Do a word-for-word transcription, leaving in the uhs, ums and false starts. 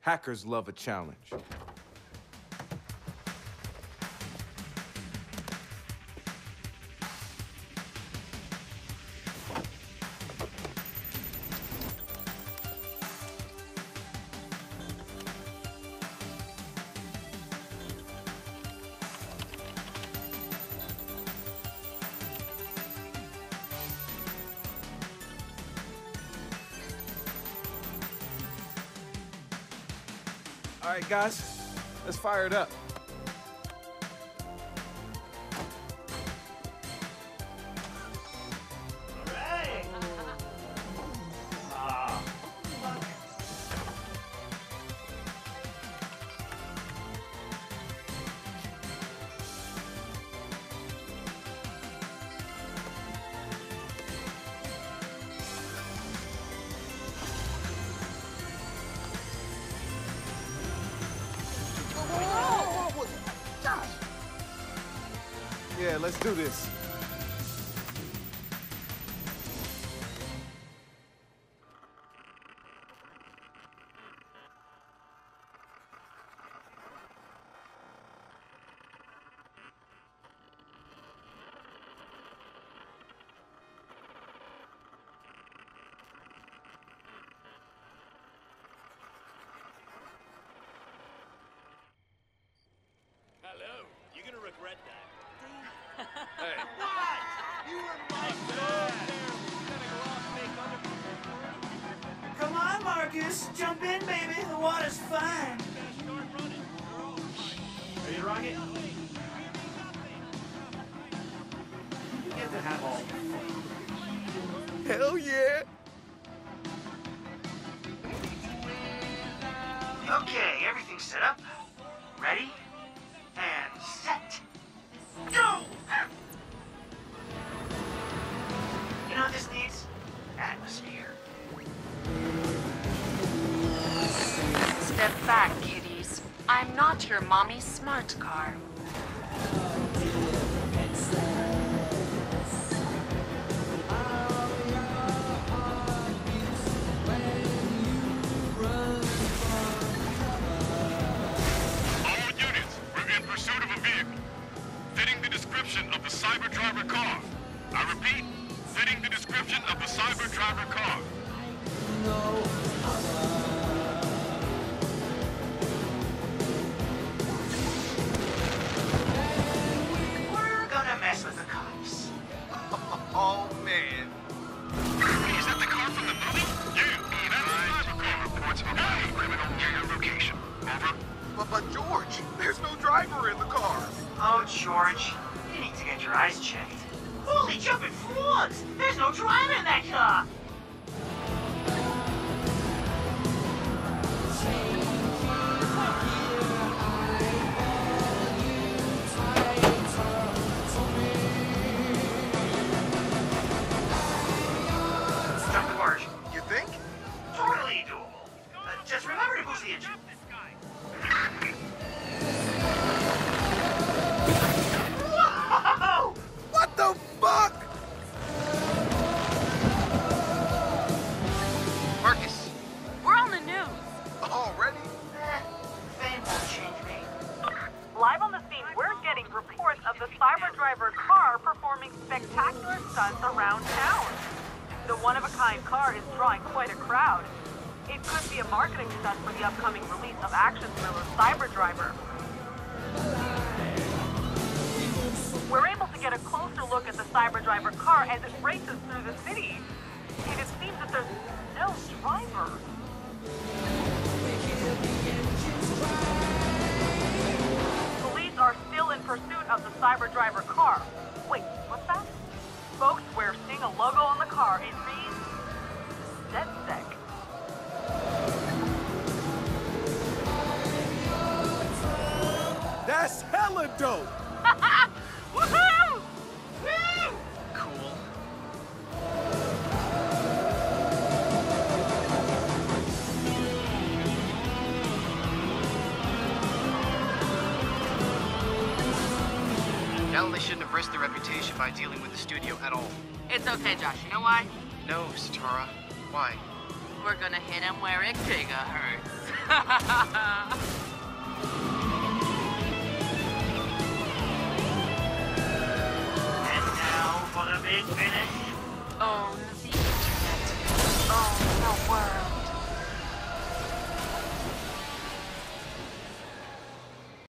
Hackers love a challenge. All right, guys, let's fire it up. All right. Ah, fuck. Yeah, let's do this. Hello. You're gonna regret that. Hey. What? You were my son. Come on, Marcus. Jump in, baby. The water's fine. Are you Rocket? You get to have all the fun. Hell yeah! Okay, everything's set up. Ready? And set. Go! You know what this needs? Atmosphere. Step back, kiddies. I'm not your mommy's smart car. Of the Cyber Driver car. I repeat, fitting the description of the Cyber Driver car. We're gonna mess with the cops. Oh, man. Is that the car from the movie? Yeah, that's the Cyber car. Reports of a violent criminal near your location. Over. But, but George, there's no driver in the car. Oh, George, you need to get your eyes checked. Holy jumping frogs! There's no driver in that car! Jump the barge. You think? Totally doable. Uh, just remember to boost the engine. Whoa! What the fuck? Marcus. We're on the news. Already? Eh, fame won't change me. Live on the scene, we're getting reports of the Cyber Driver car performing spectacular stunts around town. The one-of-a-kind car is drawing quite a crowd. It could be a marketing stunt for the upcoming release of action thriller Cyber Driver. We're able to get a closer look at the Cyber Driver car as it races through the city. And it seems that there's no driver. Police are still in pursuit of the Cyber Driver car. Wait, what's that? Folks, we're seeing a logo on the car. It reads DedSec. That's hella dope! Woohoo! Woo! Cool. Galloway shouldn't have risked their reputation by dealing with the studio at all. It's okay, Josh. You know why? No, Satara. Why? We're gonna hit him where it giga hurts. And now for the big finish. Oh